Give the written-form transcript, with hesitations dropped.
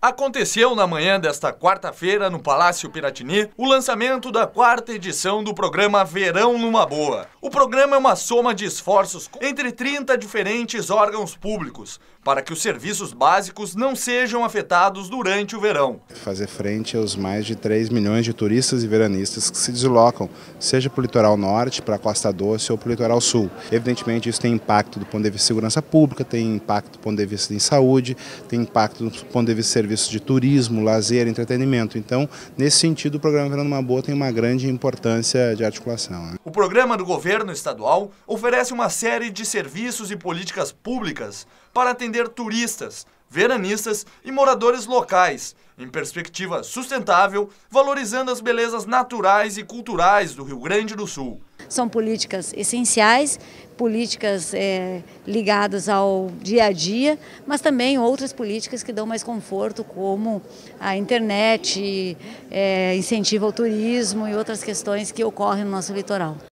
Aconteceu na manhã desta quarta-feira, no Palácio Piratini, o lançamento da 4ª edição do programa Verão numa Boa. O programa é uma soma de esforços entre 30 diferentes órgãos públicos, para que os serviços básicos não sejam afetados durante o verão. Fazer frente aos mais de 3 milhões de turistas e veranistas que se deslocam, seja para o litoral norte, para a Costa Doce ou para o litoral sul. Evidentemente isso tem impacto do ponto de vista de segurança pública, tem impacto do ponto de vista de saúde, tem impacto do ponto de vista de serviços de turismo, lazer, entretenimento. Então, nesse sentido, o programa Verão numa Boa tem uma grande importância de articulação. O programa do governo estadual oferece uma série de serviços e políticas públicas para atender turistas, veranistas e moradores locais, em perspectiva sustentável, valorizando as belezas naturais e culturais do Rio Grande do Sul. São políticas essenciais, políticas ligadas ao dia a dia, mas também outras políticas que dão mais conforto, como a internet, incentivo ao turismo e outras questões que ocorrem no nosso litoral.